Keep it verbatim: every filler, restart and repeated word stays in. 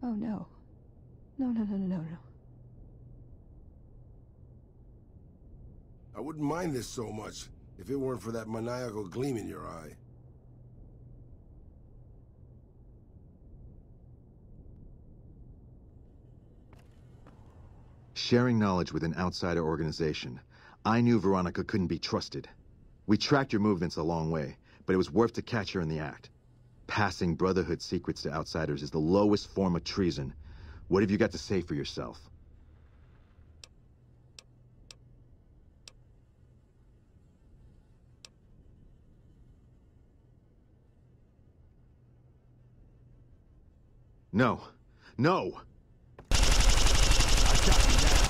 Oh no. No, no, no, no, no, no. I wouldn't mind this so much if it weren't for that maniacal gleam in your eye. Sharing knowledge with an outsider organization. I knew Veronica couldn't be trusted. We tracked your movements a long way, but it was worth to catch her in the act. Passing Brotherhood secrets to outsiders is the lowest form of treason. What have you got to say for yourself? No. No! I got you now.